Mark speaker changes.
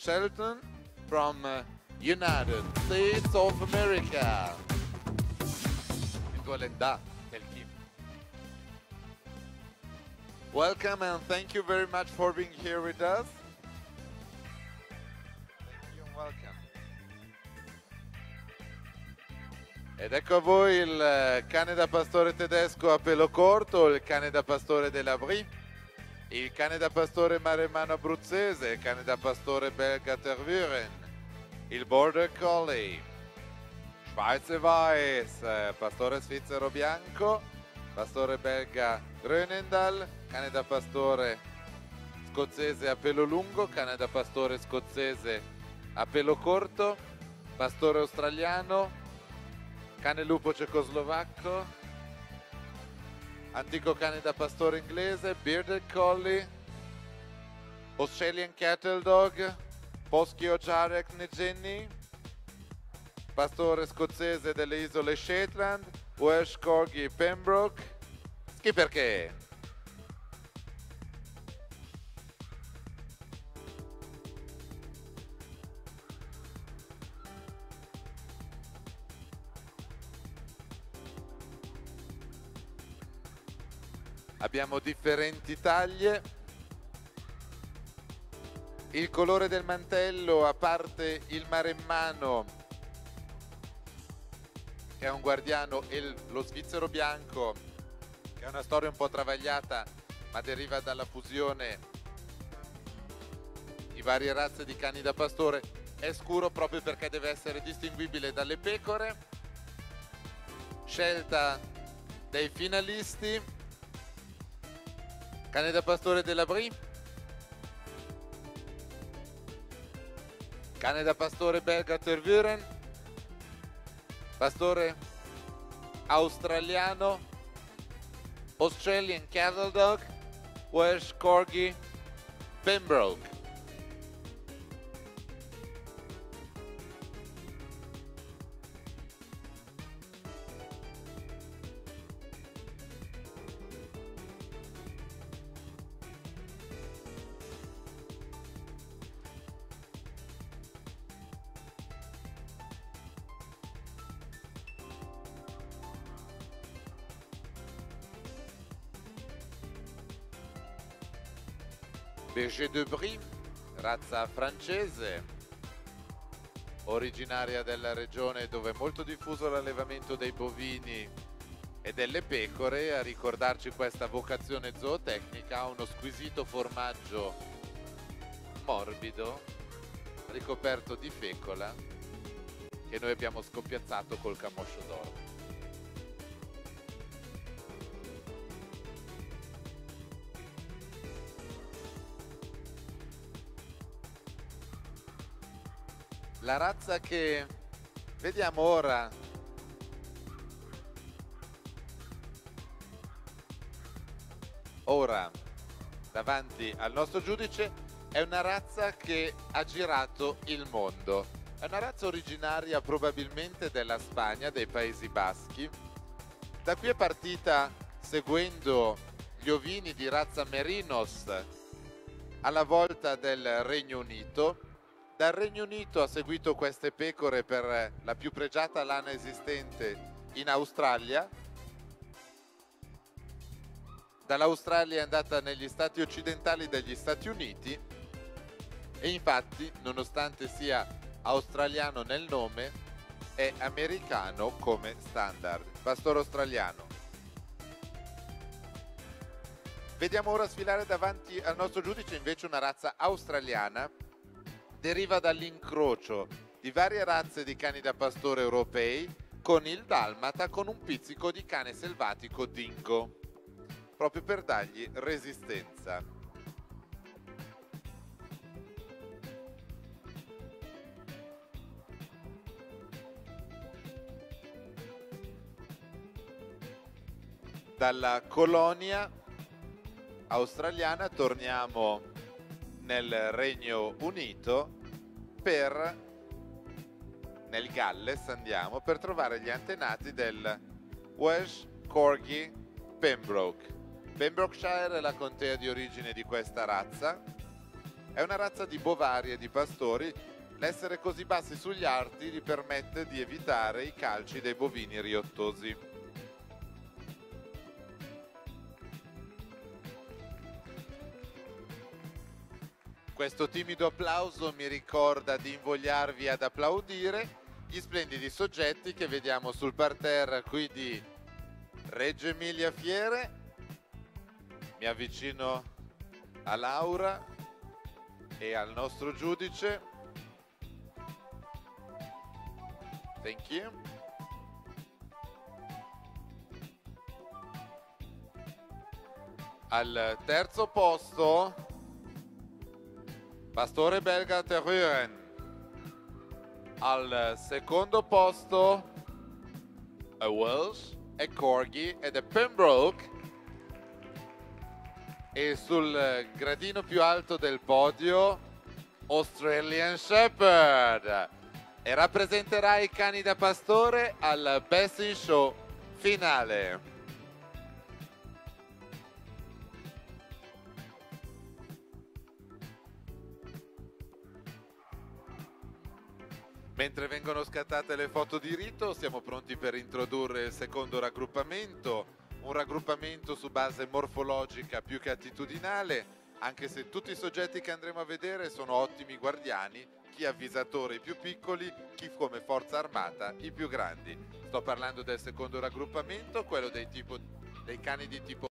Speaker 1: Shelton from United States of America. Welcome and thank you very much for being here with us. Thank you and welcome. Ed ecco a voi il cane da pastore tedesco a pelo corto, il cane da pastore della Brie, il cane da pastore maremmano abruzzese, il cane da pastore belga Tervuren, il Border Collie, Schweizer Weiss, pastore svizzero bianco, pastore belga Grönendal, cane da pastore scozzese a pelo lungo, cane da pastore scozzese a pelo corto, pastore australiano, cane lupo cecoslovacco, antico cane da pastore inglese, Bearded Collie, Australian Cattle Dog, Poschio Jarek Negenni, pastore scozzese delle isole Shetland, Welsh Corgi Pembroke, Ski perché? Abbiamo differenti taglie. Il colore del mantello, a parte il maremmano, che è un guardiano, e lo svizzero bianco, che è una storia un po' travagliata, ma deriva dalla fusione di varie razze di cani da pastore, è scuro proprio perché deve essere distinguibile dalle pecore. Scelta dei finalisti: cane da pastore della Brie, cane da pastore belga Tervuren, pastore australiano, Australian Cattle Dog, Welsh Corgi Pembroke. Berger de Brie, razza francese, originaria della regione dove è molto diffuso l'allevamento dei bovini e delle pecore. A ricordarci questa vocazione zootecnica, ha uno squisito formaggio morbido ricoperto di fecola che noi abbiamo scoppiazzato col camoscio d'oro. La razza che vediamo ora davanti al nostro giudice è una razza che ha girato il mondo. È una razza originaria probabilmente della Spagna, dei Paesi Baschi. Da qui è partita seguendo gli ovini di razza Merinos alla volta del Regno Unito. Dal Regno Unito ha seguito queste pecore per la più pregiata lana esistente in Australia. Dall'Australia è andata negli stati occidentali degli Stati Uniti e infatti, nonostante sia australiano nel nome, è americano come standard. Pastore australiano. Vediamo ora sfilare davanti al nostro giudice invece una razza australiana. Deriva dall'incrocio di varie razze di cani da pastore europei con il dalmata, con un pizzico di cane selvatico dingo, proprio per dargli resistenza. Dalla colonia australiana torniamo nel Regno Unito, nel Galles andiamo per trovare gli antenati del Welsh Corgi Pembroke. Pembrokeshire è la contea di origine di questa razza. È una razza di bovari e di pastori. L'essere così bassi sugli arti gli permette di evitare i calci dei bovini riottosi. Questo timido applauso mi ricorda di invogliarvi ad applaudire gli splendidi soggetti che vediamo sul parterre qui di Reggio Emilia Fiere. Mi avvicino a Laura e al nostro giudice. Thank you. Al terzo posto, pastore belga Tervuren. Al secondo posto, a Welsh, a Corgi ed a Pembroke. E sul gradino più alto del podio, Australian Shepherd. E rappresenterà i cani da pastore al Best in Show finale. Mentre vengono scattate le foto di rito, siamo pronti per introdurre il secondo raggruppamento, un raggruppamento su base morfologica più che attitudinale, anche se tutti i soggetti che andremo a vedere sono ottimi guardiani, chi avvisatore i più piccoli, chi come forza armata i più grandi. Sto parlando del secondo raggruppamento, quello dei cani di tipo